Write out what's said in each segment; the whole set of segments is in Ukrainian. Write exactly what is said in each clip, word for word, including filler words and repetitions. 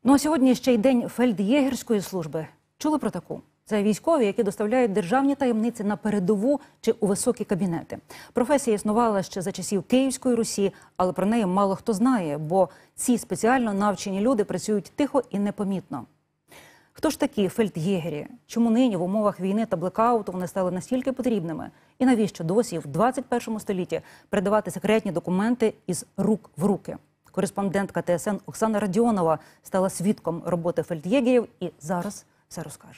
Ну а сьогодні ще й день фельд'єгерської служби. Чули про таку? Це військові, які доставляють державні таємниці на передову чи у високі кабінети. Професія існувала ще за часів Київської Русі, але про неї мало хто знає, бо ці спеціально навчені люди працюють тихо і непомітно. Хто ж такі фельд'єгері? Чому нині в умовах війни та блекауту вони стали настільки потрібними? І навіщо досі в двадцять першому столітті передавати секретні документи із рук в руки? Кореспондентка Т С Н Оксана Радіонова стала свідком роботи фельд'єгерів і зараз все розкаже.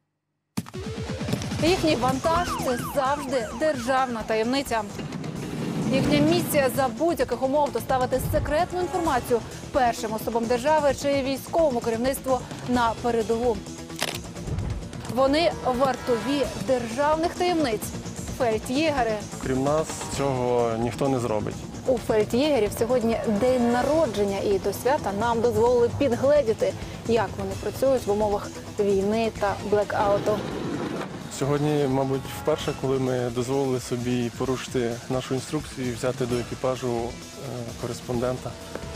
Їхній вантаж – це завжди державна таємниця. Їхня місія за будь-яких умов доставити секретну інформацію першим особам держави чи військовому керівництву на передову. Вони вартові державних таємниць – фельд'єгери. Крім нас, цього ніхто не зробить. У фельд'єгерів сьогодні день народження, і до свята нам дозволили підгледіти, як вони працюють в умовах війни та блекауту. Сьогодні, мабуть, вперше, коли ми дозволили собі порушити нашу інструкцію і взяти до екіпажу е, кореспондента.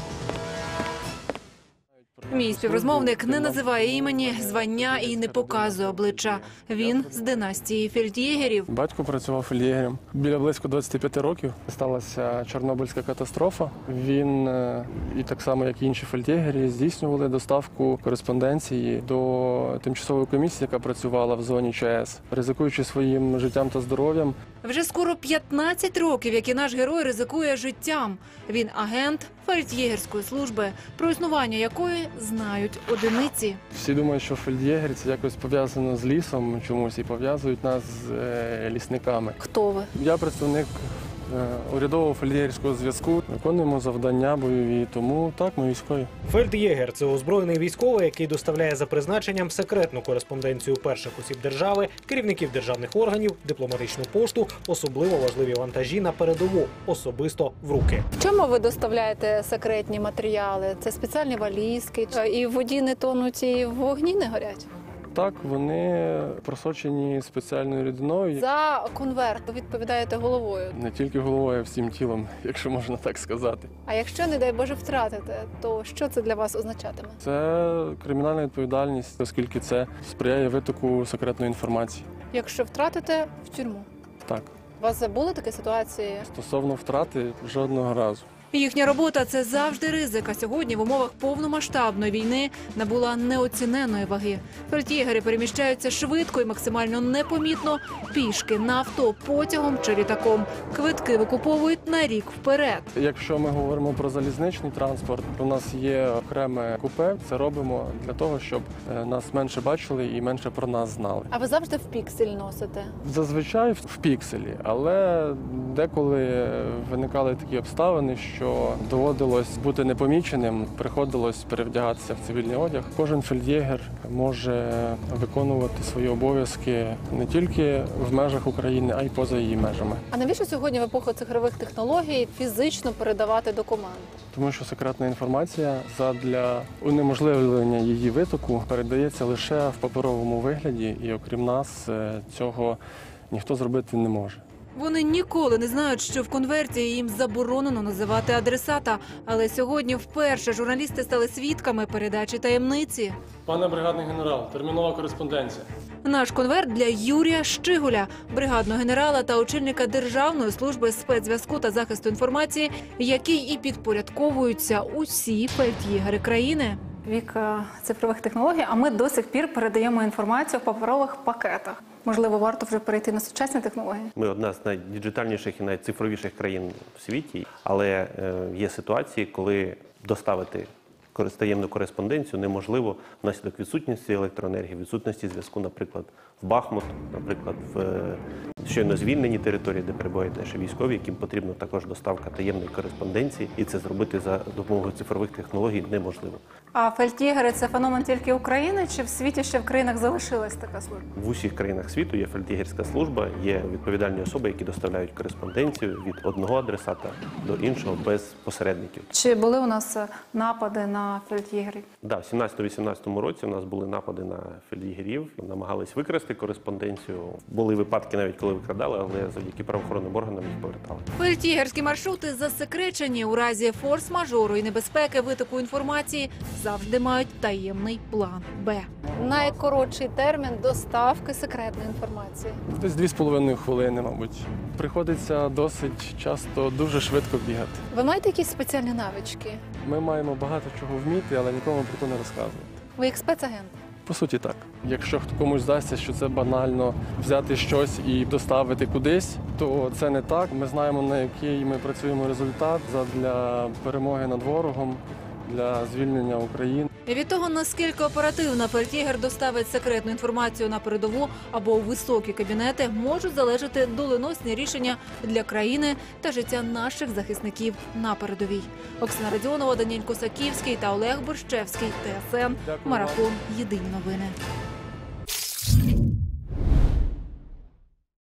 Мій співрозмовник не називає імені, звання і не показує обличчя. Він з династії фельд'єгерів. Батько працював фельд'єгерем. Біля близько двадцяти п'яти років сталася Чорнобильська катастрофа. Він, е, і так само, як і інші фельд'єгері, здійснювали доставку кореспонденції до тимчасової комісії, яка працювала в зоні Ч А Е С, ризикуючи своїм життям та здоров'ям. Вже скоро п'ятнадцять років, як і наш герой ризикує життям. Він агент фельд'єгерської служби, про існування якої знають одиниці. Всі думають, що фельд'єгер – це якось пов'язано з лісом чомусь і пов'язують нас з е, лісниками. Хто ви? Я представник е, урядового фельд'єгерського зв'язку. Виконуємо завдання бойові, тому так, ми військові. Фельд'єгер – це озброєний військовий, який доставляє за призначенням секретну кореспонденцію перших осіб держави, керівників державних органів, дипломатичну пошту, особливо важливі вантажі на передову, особисто в руки. В чому ви доставляєте секретні матеріали? Це спеціальні валізки? І в воді не тонуть, і в вогні не горять? Так, вони просочені спеціальною рідиною. За конверт ви відповідаєте головою. Не тільки головою, а всім тілом, якщо можна так сказати. А якщо, не дай Боже, втратите, то що це для вас означатиме? Це кримінальна відповідальність, оскільки це сприяє витоку секретної інформації. Якщо втратите, в тюрму. Так. У вас були такі ситуації? Стосовно втрати, жодного разу. Їхня робота – це завжди ризик, а сьогодні в умовах повномасштабної війни набула неоціненої ваги. Фельд'єгери переміщаються швидко і максимально непомітно, пішки, на авто, потягом чи літаком. Квитки викуповують на рік вперед. Якщо ми говоримо про залізничний транспорт, у нас є окреме купе. Це робимо для того, щоб нас менше бачили і менше про нас знали. А ви завжди в піксель носите? Зазвичай в пікселі, але деколи виникали такі обставини, що що доводилось бути непоміченим, приходилось перевдягатися в цивільний одяг. Кожен фельд'єгер може виконувати свої обов'язки не тільки в межах України, а й поза її межами. А навіщо сьогодні в епоху цифрових технологій фізично передавати документи? Тому що секретна інформація задля унеможливлення її витоку передається лише в паперовому вигляді, і окрім нас цього ніхто зробити не може. Вони ніколи не знають, що в конверті їм заборонено називати адресата. Але сьогодні вперше журналісти стали свідками передачі таємниці. Пане бригадний генерал, термінова кореспонденція. Наш конверт для Юрія Щигуля, бригадного генерала та очільника Державної служби спецзв'язку та захисту інформації, який і підпорядковуються усі фельд'єгери країни. Вік цифрових технологій, а ми до сих пір передаємо інформацію в паперових пакетах. Можливо, варто вже перейти на сучасні технології? Ми одна з найдіджитальніших і найцифровіших країн в світі, але є ситуації, коли доставити таємну кореспонденцію неможливо внаслідок відсутності електроенергії, відсутності зв'язку, наприклад, в Бахмут, наприклад, в щойно звільненій території, де перебувають наші військові, яким потрібна також доставка таємної кореспонденції, і це зробити за допомогою цифрових технологій неможливо. А фельд'єгери – це феномен тільки України, чи в світі ще в країнах залишилась така служба? В усіх країнах світу є фельд'єгерська служба, є відповідальні особи, які доставляють кореспонденцію від одного адресата до іншого без посередників. Чи були у нас напади на на фельд'єгерів? Да, в сімнадцятому-вісімнадцятому році у нас були напади на фельд'єгерів, намагались викрасти кореспонденцію. Були випадки навіть, коли викрадали, але завдяки правоохоронним органам їх повертали. Фельд'єгерські маршрути засекречені. У разі форс-мажору і небезпеки витоку інформації завжди мають таємний план Б. Найкоротший термін доставки секретної інформації. Десь дві з половиною хвилини, мабуть. Приходиться досить часто дуже швидко бігати. Ви маєте якісь спеціальні навички? Ми маємо багато чого вміти, але нікому про це не розказувати. Ви як спецагент? По суті, так. Якщо хто комусь здасться, що це банально взяти щось і доставити кудись, то це не так. Ми знаємо, на який ми працюємо результат для перемоги над ворогом, для звільнення України. І від того, наскільки оперативно фельд'єгер доставить секретну інформацію на передову або у високі кабінети, можуть залежати доленосні рішення для країни та життя наших захисників на передовій. Оксана Радіонова, Даніель Косаківський та Олег Борщевський. ТСН. Дякую вам. Марафон. Єдині новини.